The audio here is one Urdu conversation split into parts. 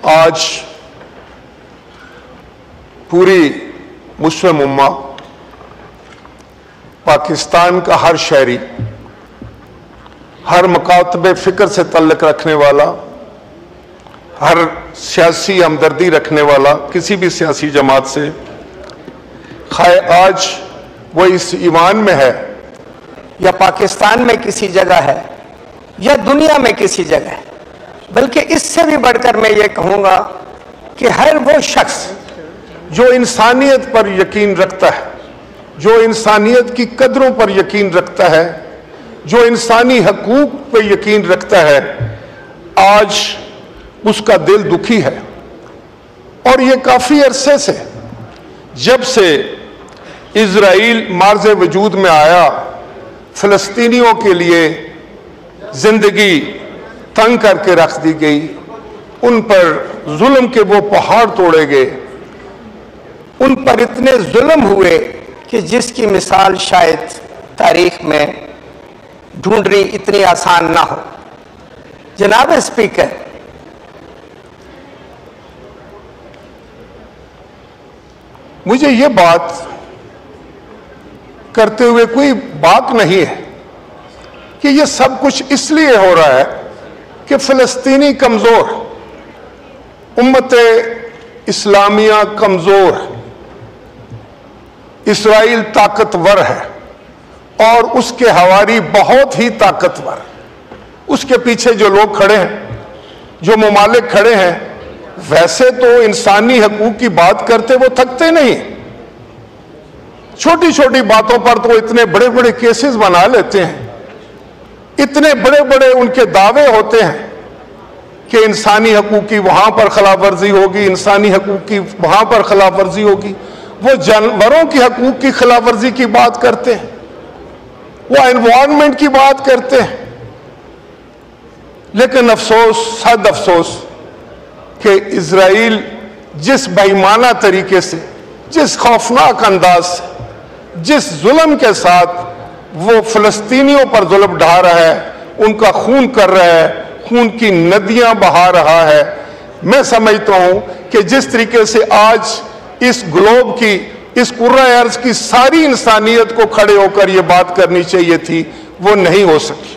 آج پوری مسلم امہ، پاکستان کا ہر شہری، ہر مکاتب فکر سے تعلق رکھنے والا، ہر سیاسی ہمدردی رکھنے والا کسی بھی سیاسی جماعت سے، خواہ آج وہ اس ایمان میں ہے یا پاکستان میں کسی جگہ ہے یا دنیا میں کسی جگہ ہے، بلکہ اس سے بھی بڑھ کر میں یہ کہوں گا کہ ہر وہ شخص جو انسانیت پر یقین رکھتا ہے، جو انسانیت کی قدروں پر یقین رکھتا ہے، جو انسانی حقوق پر یقین رکھتا ہے، آج اس کا دل دکھی ہے۔ اور یہ کافی عرصے سے، جب سے اسرائیل معرض وجود میں آیا، فلسطینیوں کے لیے زندگی تنگ کر کے رکھ دی گئی، ان پر ظلم کے وہ پہاڑ توڑے گئے، ان پر اتنے ظلم ہوئے کہ جس کی مثال شاید تاریخ میں ڈھونڈنی اتنی آسان نہ ہو۔ جناب اسپیکر، مجھے یہ بات کرتے ہوئے کوئی بات نہیں ہے کہ یہ سب کچھ اس لیے ہو رہا ہے کہ فلسطینی کمزور، امت اسلامیہ کمزور، اسرائیل طاقتور ہے اور اس کے حواری بہت ہی طاقتور۔ اس کے پیچھے جو لوگ کھڑے ہیں، جو ممالک کھڑے ہیں، ویسے تو انسانی حقوق کی بات کرتے وہ تھکتے نہیں، چھوٹی چھوٹی باتوں پر تو اتنے بڑے بڑے کیسز بنا لیتے ہیں، اتنے بڑے بڑے ان کے دعوے ہوتے ہیں کہ انسانی حقوق کی وہاں پر خلاف ورزی ہوگی، انسانی حقوق کی وہاں پر خلاف ورزی ہوگی، وہ جانوروں کی حقوق کی خلاف ورزی کی بات کرتے ہیں، وہ انوائرمنٹ کی بات کرتے ہیں۔ لیکن افسوس، صد افسوس کہ اسرائیل جس بے ایمانہ طریقے سے، جس خوفناک انداز سے، جس ظلم کے ساتھ وہ فلسطینیوں پر ظلم ڈھا رہا ہے، ان کا خون کر رہا ہے، خون کی ندیاں بہا رہا ہے، میں سمجھتا ہوں کہ جس طریقے سے آج اس گلوب کی، اس کرۂ ارض کی ساری انسانیت کو کھڑے ہو کر یہ بات کرنی چاہیے تھی، وہ نہیں ہو سکی۔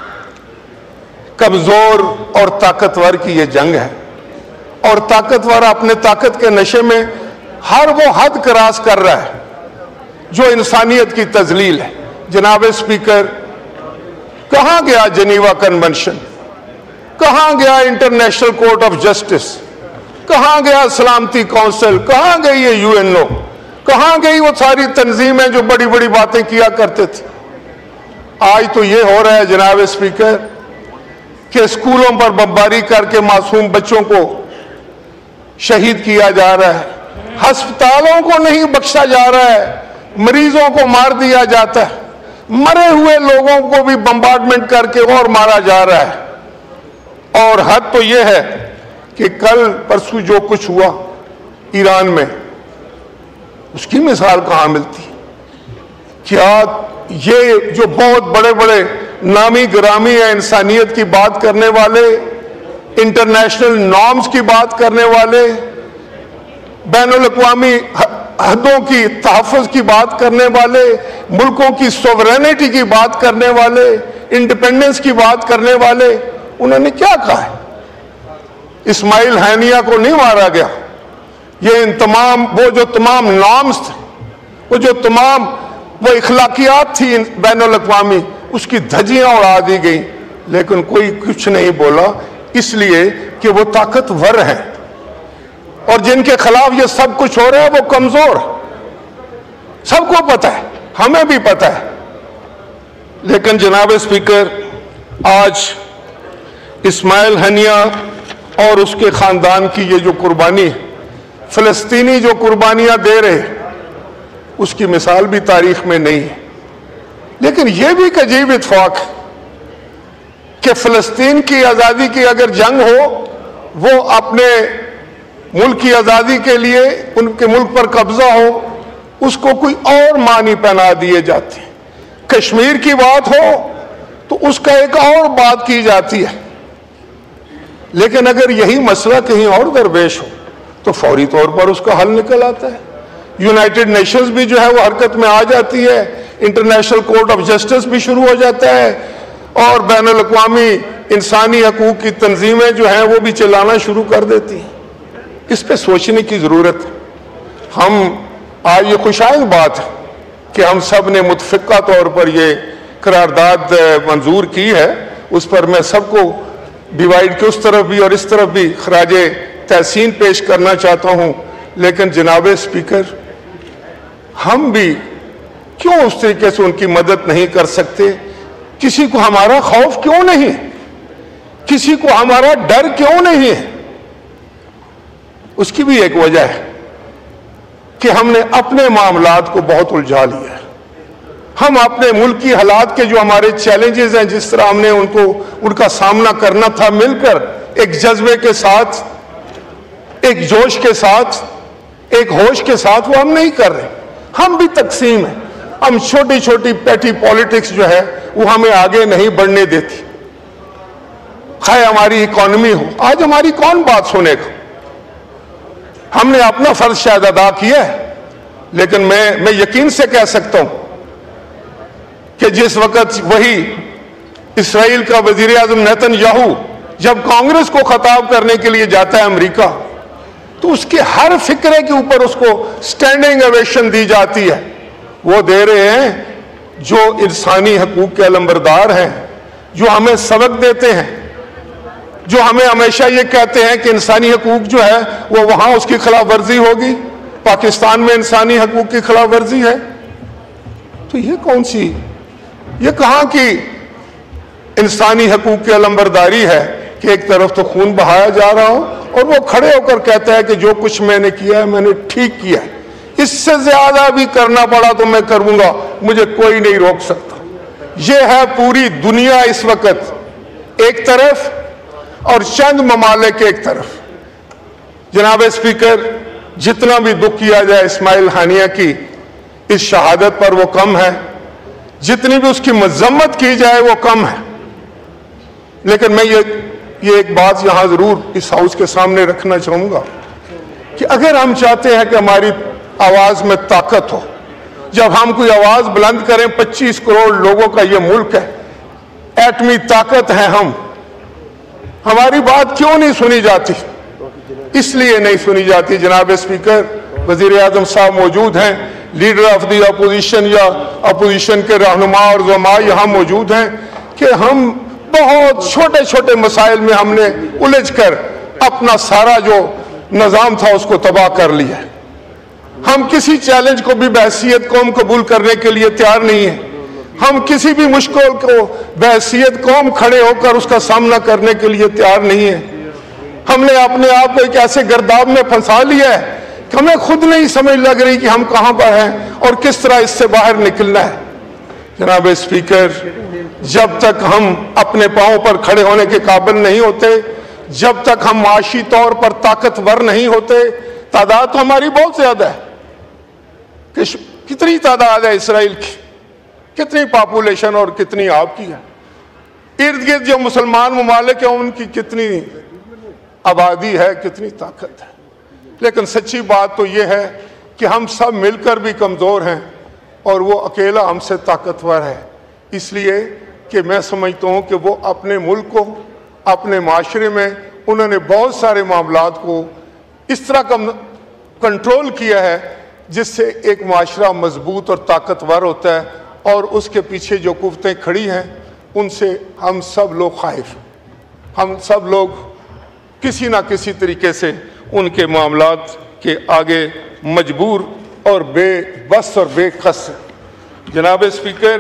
کمزور اور طاقتور کی یہ جنگ ہے، اور طاقتور اپنے طاقت کے نشے میں ہر وہ حد کراس کر رہا ہے جو انسانیت کی تذلیل ہے۔ جناب اسپیکر، کہاں گیا جنیوا کنونشن؟ کہاں گیا انٹرنیشنل کورٹ آف جسٹس؟ کہاں گیا سلامتی کونسل؟ کہاں گئی یہ UNO؟ کہاں گئی وہ ساری تنظیمیں جو بڑی بڑی باتیں کیا کرتے تھے؟ آج تو یہ ہو رہا ہے جناب اسپیکر کہ اسکولوں پر بمباری کر کے معصوم بچوں کو شہید کیا جا رہا ہے، ہسپتالوں کو نہیں بخشا جا رہا ہے، مریضوں کو مار دیا جاتا ہے، مرے ہوئے لوگوں کو بھی بمبارڈمنٹ کر کے اور مارا جا رہا ہے۔ اور حد تو یہ ہے کہ کل پرسوں جو کچھ ہوا ایران میں، اس کی مثال کہاں ملتی؟ کیا یہ جو بہت بڑے بڑے نامی گرامی ہے، انسانیت کی بات کرنے والے، انٹرنیشنل نارمز کی بات کرنے والے، بین الاقوامی حدوں کی تحفظ کی بات کرنے والے، ملکوں کی سوورینٹی کی بات کرنے والے، انڈیپینڈنس کی بات کرنے والے، انہوں نے کیا کہا ہے؟ اسماعیل ہانیہ کو نہیں مارا گیا، یہ ان تمام وہ جو تمام نارمز تھے، وہ جو تمام وہ اخلاقیات تھی بین الاقوامی، اس کی دھجیاں اڑا دی گئی، لیکن کوئی کچھ نہیں بولا، اس لیے کہ وہ طاقتور ہیں، اور جن کے خلاف یہ سب کچھ ہو رہا ہے وہ کمزور۔ سب کو پتہ ہے، ہمیں بھی پتہ ہے۔ لیکن جناب اسپیکر، آج اسماعیل ہانیہ اور اس کے خاندان کی یہ جو قربانی ہے، فلسطینی جو قربانیاں دے رہے، اس کی مثال بھی تاریخ میں نہیں ہے۔ لیکن یہ بھی ایک عجیب اتفاق ہے کہ فلسطین کی آزادی کی اگر جنگ ہو، وہ اپنے ملک کی آزادی کے لیے ان کے ملک پر قبضہ ہو، اس کو کوئی اور معنی پہنا دیے جاتے ہیں۔ کشمیر کی بات ہو تو اس کا ایک اور بات کی جاتی ہے۔ لیکن اگر یہی مسئلہ کہیں اور درپیش ہو تو فوری طور پر اس کا حل نکل آتا ہے. یونائٹڈ نیشنز بھی جو ہے وہ حرکت میں آ جاتی ہے, انٹرنیشنل کورٹ آف جسٹس بھی شروع ہو جاتا ہے, اور بین الاقوامی انسانی حقوق کی تنظیمیں جو ہیں وہ بھی چلانا شروع کر دیتی ہیں. اس پہ سوچنے کی ضرورت ہے. ہم آج یہ خوشائن بات ہے کہ ہم سب نے متفقہ طور پر یہ قرارداد منظور کی ہے. اس پر میں سب کو ڈیوائیڈ کے اس طرف بھی اور اس طرف بھی خراج تحسین پیش کرنا چاہتا ہوں. لیکن جناب اسپیکر, ہم بھی کیوں اس طریقے سے ان کی مدد نہیں کر سکتے؟ کسی کو ہمارا خوف کیوں نہیں ہے؟ کسی کو ہمارا ڈر کیوں نہیں ہے؟ اس کی بھی ایک وجہ ہے کہ ہم نے اپنے معاملات کو بہت الجھا لیا ہے. ہم اپنے ملک کی حالات کے جو ہمارے چیلنجز ہیں, جس طرح ہم نے ان کا سامنا کرنا تھا مل کر, ایک جذبے کے ساتھ, ایک جوش کے ساتھ, ایک ہوش کے ساتھ, وہ ہم نہیں کر رہے. ہم بھی تقسیم ہیں. ہم چھوٹی چھوٹی پیٹی پالیٹکس جو ہے وہ ہمیں آگے نہیں بڑھنے دیتی. خواہ ہماری اکانومی ہو, آج ہماری کون بات سنے گا؟ ہم نے اپنا فرض شاید ادا کیا ہے, لیکن میں یقین سے کہہ سکتا ہوں کہ جس وقت وہی اسرائیل کا وزیر اعظم نیتن یاہو جب کانگریس کو خطاب کرنے کے لیے جاتا ہے امریکہ, تو اس کے ہر فکرے کے اوپر اس کو سٹینڈنگ اویشن دی جاتی ہے. وہ دے رہے ہیں جو انسانی حقوق کے علمبردار ہیں, جو ہمیں سبق دیتے ہیں, جو ہمیں ہمیشہ یہ کہتے ہیں کہ انسانی حقوق جو ہے وہ وہاں اس کی خلاف ورزی ہوگی, پاکستان میں انسانی حقوق کی خلاف ورزی ہے. تو یہ کون سی, یہ کہاں کی انسانی حقوق کی علمبرداری ہے کہ ایک طرف تو خون بہایا جا رہا ہو اور وہ کھڑے ہو کر کہتا ہے کہ جو کچھ میں نے کیا ہے میں نے ٹھیک کیا ہے, اس سے زیادہ بھی کرنا پڑا تو میں کروں گا, مجھے کوئی نہیں روک سکتا. یہ ہے پوری دنیا اس وقت ایک طرف اور چند ممالک ایک طرف. جناب اسپیکر, جتنا بھی دکھ کیا جائے اسماعیل ہانیہ کی اس شہادت پر وہ کم ہے, جتنی بھی اس کی مذمت کی جائے وہ کم ہے. لیکن میں یہ ایک بات یہاں ضرور اس ہاؤس کے سامنے رکھنا چاہوں گا کہ اگر ہم چاہتے ہیں کہ ہماری آواز میں طاقت ہو, جب ہم کوئی آواز بلند کریں, 25 کروڑ لوگوں کا یہ ملک ہے, ایٹمی طاقت ہے ہماری بات کیوں نہیں سنی جاتی؟ اس لیے نہیں سنی جاتی جناب اسپیکر, وزیر اعظم صاحب موجود ہیں, لیڈر آف دی اپوزیشن یا اپوزیشن کے رہنما اور زعماء یہاں موجود ہیں, کہ ہم بہت چھوٹے چھوٹے مسائل میں ہم نے الجھ کر اپنا سارا جو نظام تھا اس کو تباہ کر لیا. ہم کسی چیلنج کو بھی بحیثیت قوم قبول کرنے کے لیے تیار نہیں ہیں. ہم کسی بھی مشکل کو بحیثیت قوم کھڑے ہو کر اس کا سامنا کرنے کے لیے تیار نہیں ہیں. ہم نے اپنے آپ کو ایک ایسے گرداب میں پھنسا لیا ہے کہ ہمیں خود نہیں سمجھ لگ رہی کہ ہم کہاں پر ہیں اور کس طرح اس سے باہر نکلنا ہے. جناب اسپیکر, جب تک ہم اپنے پاؤں پر کھڑے ہونے کے قابل نہیں ہوتے, جب تک ہم معاشی طور پر طاقتور نہیں ہوتے, تعداد تو ہماری بہت زیادہ ہے. کتنی تعداد ہے اسرائیل کی, کتنی پاپولیشن اور کتنی آپ کی ہے. ارد گرد جو مسلمان ممالک ہیں ان کی کتنی آبادی ہے, کتنی طاقت ہے. لیکن سچی بات تو یہ ہے کہ ہم سب مل کر بھی کمزور ہیں اور وہ اکیلا ہم سے طاقتور ہے. اس لیے کہ میں سمجھتا ہوں کہ وہ اپنے ملک کو, اپنے معاشرے میں انہوں نے بہت سارے معاملات کو اس طرح کنٹرول کیا ہے جس سے ایک معاشرہ مضبوط اور طاقتور ہوتا ہے, اور اس کے پیچھے جو قوتیں کھڑی ہیں ان سے ہم سب لوگ خائف, ہم سب لوگ کسی نہ کسی طریقے سے ان کے معاملات کے آگے مجبور اور بے بس اور بے قص. جناب اسپیکر,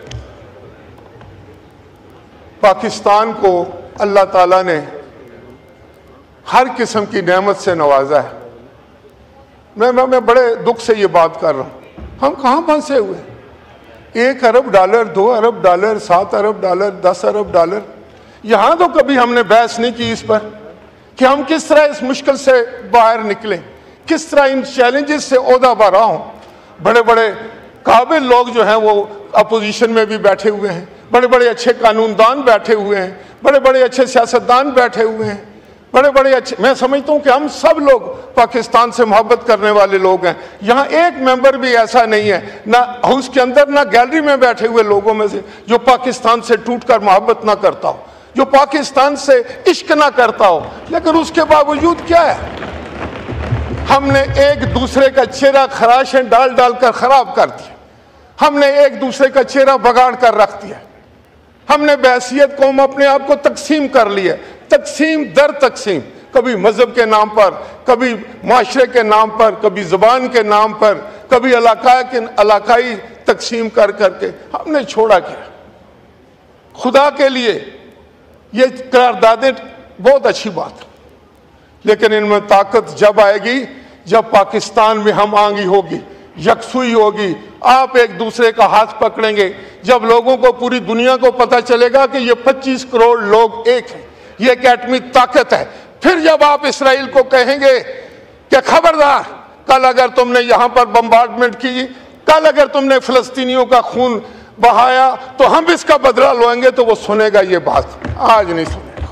پاکستان کو اللہ تعالیٰ نے ہر قسم کی نعمت سے نوازا ہے. میں بڑے دکھ سے یہ بات کر رہا ہوں. ہم کہاں پھنسے ہوئے؟ 1 ارب ڈالر, 2 ارب ڈالر, 7 ارب ڈالر, 10 ارب ڈالر. یہاں تو کبھی ہم نے بحث نہیں کی اس پر کہ ہم کس طرح اس مشکل سے باہر نکلیں, کس طرح ان چیلنجز سے عہدہ برا ہوں. بڑے بڑے قابل لوگ جو ہیں وہ اپوزیشن میں بھی بیٹھے ہوئے ہیں, بڑے بڑے اچھے قانون دان بیٹھے ہوئے ہیں, بڑے بڑے اچھے سیاستدان بیٹھے ہوئے ہیں, बड़े बड़े अच्छे, मैं समझता हूं कि हम सब लोग पाकिस्तान से मोहब्बत करने वाले लोग हैं। यहाँ एक मेंबर भी ऐसा नहीं है, ना हाउस के अंदर ना गैलरी में बैठे हुए लोगों में से, जो पाकिस्तान से टूटकर मोहब्बत ना करता हो, जो पाकिस्तान से इश्क ना करता हो। लेकिन उसके बावजूद क्या है, हमने एक दूसरे का चेहरा खराशें डाल डाल कर खराब कर दिया, हमने एक दूसरे का चेहरा बगाड़ कर रख दिया, हमने बहसियत कौम अपने आप को तकसीम कर लिया, तकसीम दर तकसीम, कभी मजहब के नाम पर, कभी माशरे के नाम पर, कभी ज़बान के नाम पर, कभी इलाकाई तकसीम कर करके हमने छोड़ा क्या। खुदा के लिए ये करारदादें बहुत अच्छी बात है, लेकिन इनमें ताकत जब आएगी जब पाकिस्तान में हम आंगी होगी, यकसुई होगी, आप एक दूसरे का हाथ पकड़ेंगे, जब लोगों को, पूरी दुनिया को पता चलेगा कि ये 25 करोड़ लोग एक हैं, ये एक एटमी ताकत है। फिर जब आप इसराइल को कहेंगे कि खबरदार, कल अगर तुमने यहां पर बम्बार्डमेंट की, कल अगर तुमने फिलिस्तीनियों का खून बहाया तो हम इसका बदला लेंगे, तो वो सुनेगा ये बात? आज नहीं सुनेगा।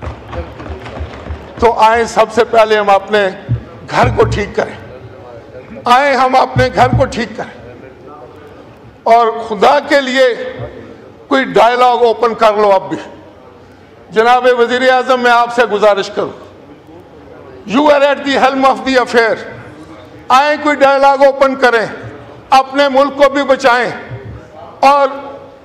तो आए सबसे पहले हम अपने घर को ठीक करें, आए हम अपने घर को ठीक करें, और खुदा के लिए कोई डायलॉग ओपन कर लो। अब भी जनाब वजीर आजम, मैं आपसे गुजारिश करूं, you are at the helm of the affair, आए कोई डायलॉग ओपन करें, अपने मुल्क को भी बचाएं और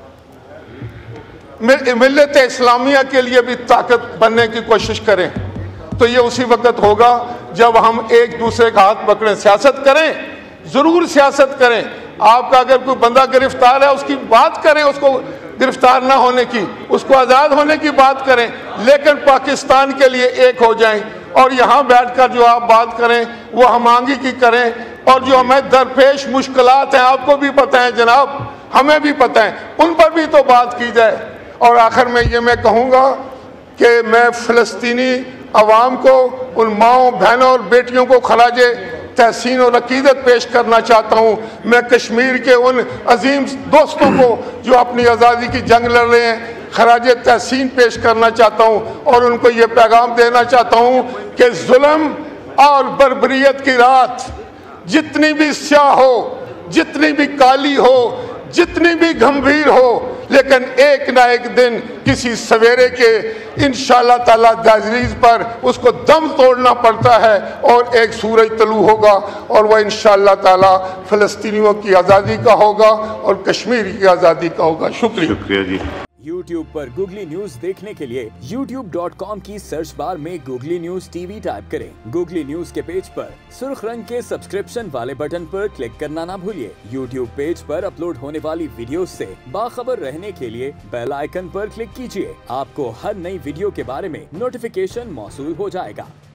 मिल्लत इस्लामिया के लिए भी ताकत बनने की कोशिश करें। तो ये उसी वक्त होगा जब हम एक दूसरे का हाथ पकड़ें, सियासत करें, जरूर सियासत करें। आपका अगर कोई बंदा गिरफ्तार है, उसकी बात करें, उसको गिरफ्तार ना होने की, उसको आज़ाद होने की बात करें, लेकिन पाकिस्तान के लिए एक हो जाएं। और यहाँ बैठकर जो आप बात करें वो हम आगे की करें, और जो हमें दरपेश मुश्किलात हैं, आपको भी पता है जनाब, हमें भी पता है, उन पर भी तो बात की जाए। और आखिर में ये मैं कहूँगा कि मैं फ़लस्तीनी अवाम को, उन माओं, बहनों और बेटियों को खराजे तहसीन और अकीदत पेश करना चाहता हूँ। मैं कश्मीर के उन अजीम दोस्तों को जो अपनी आज़ादी की जंग लड़ रहे हैं, खराज तहसीन पेश करना चाहता हूँ, और उनको ये पैगाम देना चाहता हूँ कि जुल्म और बर्बरियत की रात जितनी भी स्याह हो, जितनी भी काली हो, जितनी भी गंभीर हो, लेकिन एक ना एक दिन किसी सवेरे के इंशाअल्लाह ताला दहलीज पर उसको दम तोड़ना पड़ता है, और एक सूरज तलू होगा, और वह इंशाअल्लाह ताला फ़लस्तीनियों की आज़ादी का होगा और कश्मीर की आज़ादी का होगा। शुक्रिया जी। YouTube पर गूगली न्यूज देखने के लिए youtube.com की सर्च बार में गूगली न्यूज टीवी टाइप करें। गूगली न्यूज के पेज पर सुर्ख रंग के सब्सक्रिप्शन वाले बटन पर क्लिक करना ना भूलिए। YouTube पेज पर अपलोड होने वाली वीडियोस से बाखबर रहने के लिए बेल आइकन पर क्लिक कीजिए। आपको हर नई वीडियो के बारे में नोटिफिकेशन मौसूल हो जाएगा।